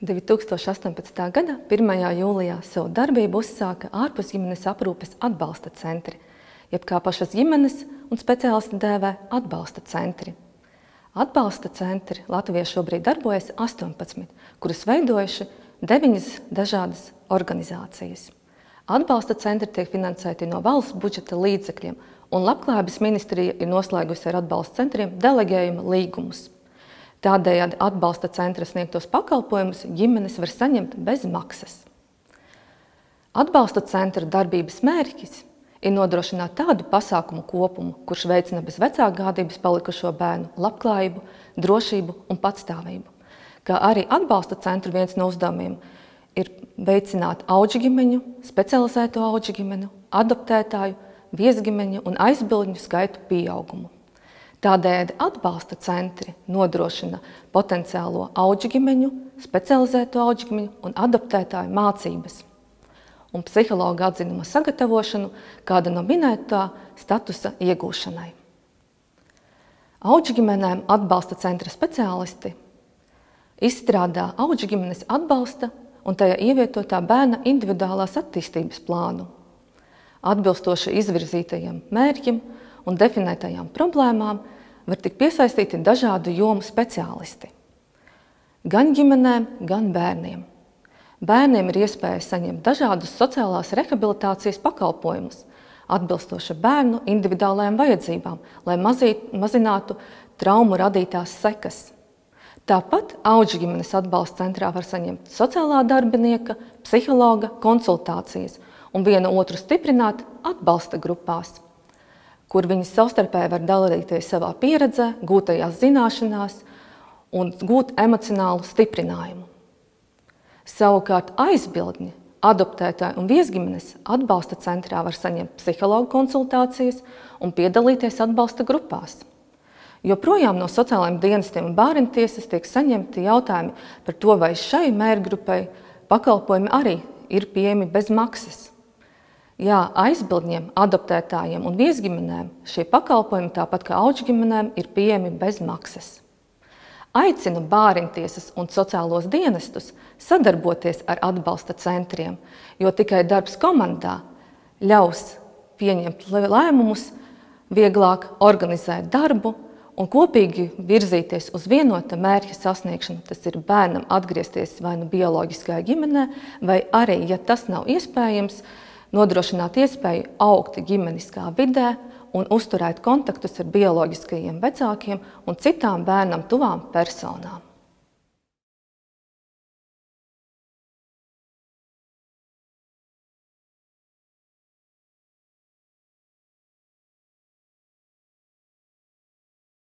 2018. gada 1. jūlijā savu darbību uzsāka ārpusģimenes aprūpes atbalsta centri, jeb kā pašas ģimenes un speciālisti dēvē atbalsta centri. Atbalsta centri Latvijā šobrīd darbojas 18, kuras veidojuši 9 dažādas organizācijas. Atbalsta centri tiek finansēti no valsts budžeta līdzekļiem, un Labklājības ministrija ir noslēgusi ar atbalsta centriem delegējuma līgumus. Tādējādi atbalsta centra sniegtos pakalpojumus ģimenes var saņemt bez maksas. Atbalsta centra darbības mērķis ir nodrošināt tādu pasākumu kopumu, kurš veicina bez vecāku gādības palikušo bērnu labklājību, drošību un patstāvību. Kā arī atbalsta centru viens no uzdevumiem ir veicināt audžuģimeņu, specializēto audžuģimeņu, adoptētāju, viesģimeņu un aizbildņu skaitu pieaugumu. Tādējādi atbalsta centri nodrošina potenciālo audžuģimeņu, specializēto audžuģimeņu un adoptētāju mācības un psihologa atzinuma sagatavošanu kāda no minētā statusa iegūšanai. Audžuģimenēm atbalsta centra speciālisti izstrādā audžuģimenes atbalsta un tajā ievietotā bērna individuālās attīstības plānu. Atbilstoši izvirzītajiem mērķim un definētajām problēmām var tikt piesaistīti dažādu jomu speciālisti. Gan ģimenēm, gan bērniem. Bērniem ir iespēja saņemt dažādus sociālās rehabilitācijas pakalpojumus, atbilstoši bērnu individuālajām vajadzībām, lai mazinātu traumu radītās sekas. Tāpat audžuģimenes atbalsta centrā var saņemt sociālā darbinieka, psihologa konsultācijas un vienu otru stiprināt atbalsta grupās, kur viņi savstarpēji var dalīties savā pieredzē, gūtajās zināšanās un gūt emocionālu stiprinājumu. Savukārt aizbildņi, adoptētāji un viesģimenes atbalsta centrā var saņemt psihologu konsultācijas un piedalīties atbalsta grupās. Joprojām no sociālajiem dienestiem un bērntiesas tiek saņemti jautājumi par to, vai šai mērķgrupai pakalpojumi arī ir pieejami bez maksas. Jā, aizbildņiem, adoptētājiem un viesģimenēm šie pakalpojumi, tāpat kā audžuģimenēm, ir pieejami bez maksas. Aicinu bērntiesas un sociālos dienestus sadarboties ar atbalsta centriem, jo tikai darbs komandā ļaus pieņemt lēmumus, vieglāk organizēt darbu un kopīgi virzīties uz vienota mērķa sasniegšanu. Tas ir bērnam atgriezties vai nu bioloģiskajā ģimenē, vai arī, ja tas nav iespējams, nodrošināt iespēju augt ģimeniskā vidē un uzturēt kontaktus ar bioloģiskajiem vecākiem un citām bērnam tuvām personām.